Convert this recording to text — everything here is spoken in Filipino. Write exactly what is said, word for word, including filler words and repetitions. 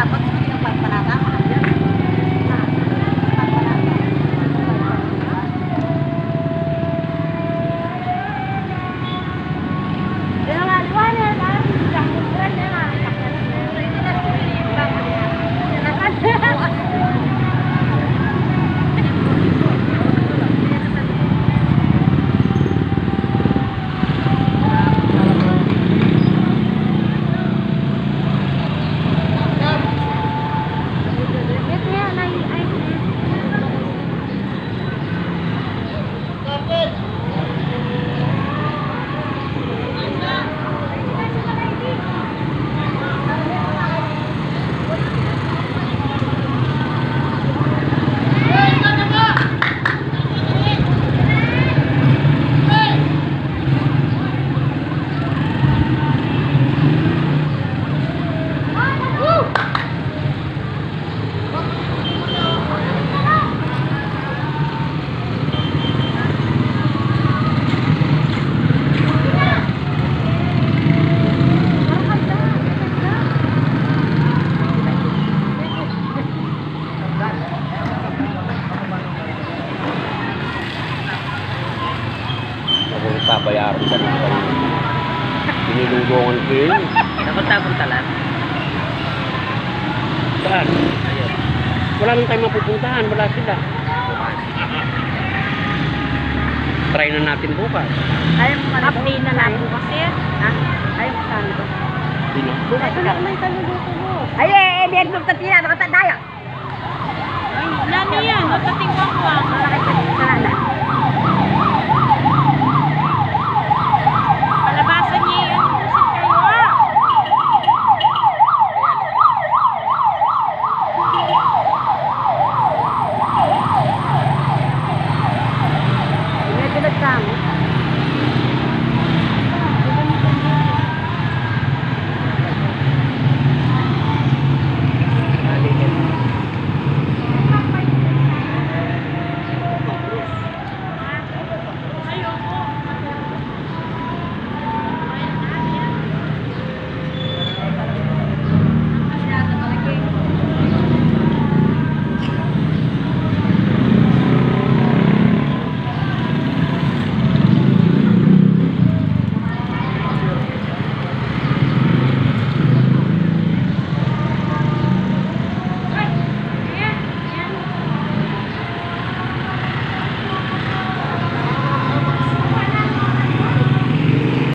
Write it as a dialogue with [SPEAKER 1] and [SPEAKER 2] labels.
[SPEAKER 1] dapat yung pagpanata.
[SPEAKER 2] Bayaran ka ng pinilunggongan ko yun.
[SPEAKER 3] Napunta-punta lang.
[SPEAKER 2] Saan?
[SPEAKER 3] Ayun.
[SPEAKER 2] Wala nang tayo mapupuntahan, wala sila. Try na natin bukas.
[SPEAKER 1] Ayaw mo ka na na bukas yan. Ha? Ayaw mo saan ito.
[SPEAKER 2] Sino?
[SPEAKER 1] Bukas ka na yung taluluto mo. Ay, eh, eh, biyag mo tatina, nakatadaya.
[SPEAKER 4] Ay, nani yan, natatingwang ko ah.